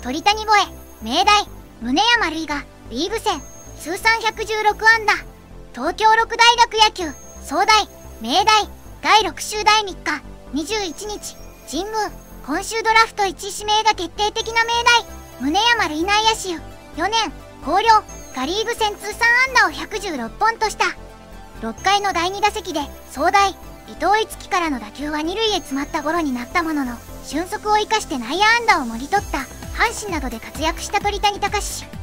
鳥谷越え、明大、宗山瑠衣がリーグ戦通算116安打。東京六大学野球、総大、明大、第6週第3日、21日、神宮、今週ドラフト1位指名が決定的な明大、宗山瑠衣内野手、4年、広陵がリーグ戦通算安打を116本とした。6回の第2打席で、総大、伊藤逸樹からの打球は2塁へ詰まったゴロになったものの、俊足を生かして内野安打をもぎ取った阪神などで活躍した鳥谷敬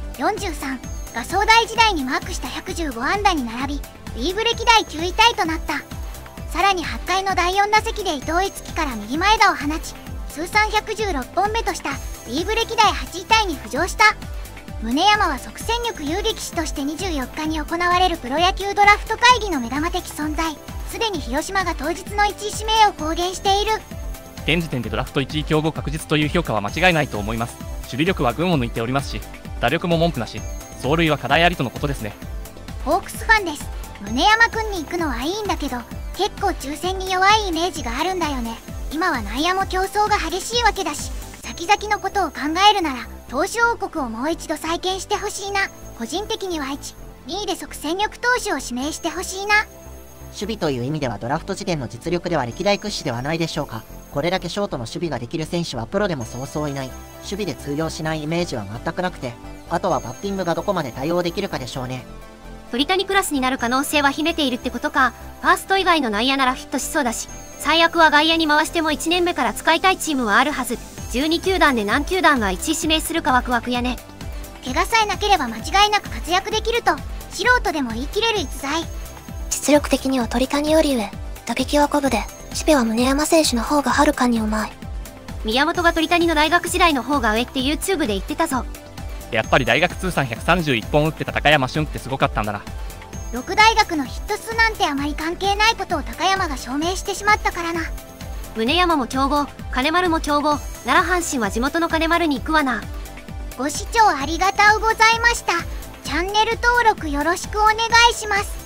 43が総大時代にマークした115安打に並び、リーグ歴代9位タイとなった。さらに8回の第4打席で伊藤逸樹から右前打を放ち、通算116本目としたリーグ歴代8位タイに浮上した。宗山は即戦力遊撃士として24日に行われるプロ野球ドラフト会議の目玉的存在。すでに広島が当日の1位指名を公言している。 現時点でドラフト1位競合確実という評価は間違いないと思います。守備力は群を抜いておりますし、打力も文句なし、走塁は課題ありとのことですね。 ホークスファンです。宗山くんに行くのはいいんだけど、結構抽選に弱いイメージがあるんだよね。今は内野も競争が激しいわけだし、先々のことを考えるなら投手王国をもう一度再建してほしいな。個人的には1、2位で即戦力投手を指名してほしいな。 守備という意味ではドラフト時点の実力では歴代屈指ではないでしょうか。これだけショートの守備ができる選手はプロでもそうそういない。守備で通用しないイメージは全くなくて、あとはバッティングがどこまで対応できるかでしょうね。 鳥谷クラスになる可能性は秘めているってことか。ファースト以外の内野ならフィットしそうだし、最悪は外野に回しても1年目から使いたいチームはあるはず。12球団で何球団が1位指名するかワクワクやね。 怪我さえなければ間違いなく活躍できると素人でも言い切れる逸材。 実力的には鳥谷より上、打撃は五分で、守備は宗山選手の方がはるかにうまい。 宮本が鳥谷の大学時代の方が上って YouTube で言ってたぞ。 やっぱり大学通算131本打ってた高山俊ってすごかったんだな。 6大学のヒット数なんてあまり関係ないことを高山が証明してしまったからな。 宗山も強豪、金丸も強豪、なら阪神は地元の金丸に行くわな。 ご視聴ありがとうございました。チャンネル登録よろしくお願いします。